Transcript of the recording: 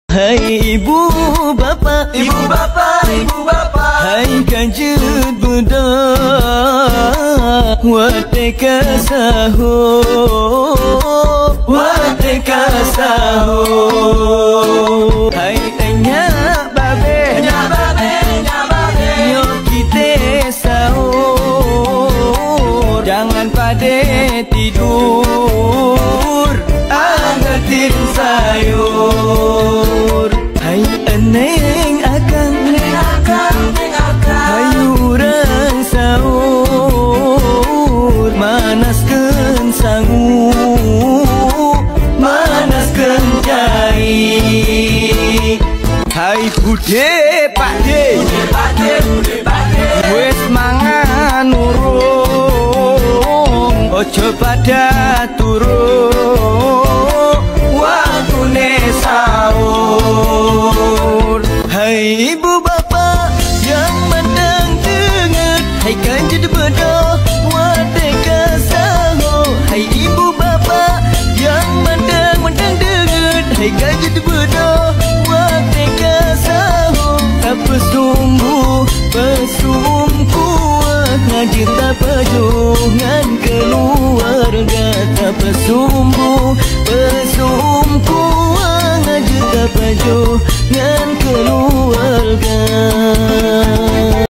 Hai ibu bapa, ibu bapa, ibu bapa. hai kanjut bunda, wateka saho, wateka saho. Hai enya babe, Nya babe, nya babe. yo kita sahur, jangan pade tidur, angetin sayur. Hai eneng akang, Neng akang, neng akang. hayu urang sahur, manaskeun sangu, manaskeun cai. Hai bude pakde, Bude pakde, bude pakde. wes mangan urung, ojo pada turun, waktune sahur. Hai ibu bapa yang mandang dengar, hai kanjut bedo, wateka sahur. Hai ibu bapa yang mandang dengar, hai kanjut bedo, wateka sahur. Apa sumbu pesumku ngaji tapajungan keluarga, apa sumbu pesumku ngaji tapajungan keluarga.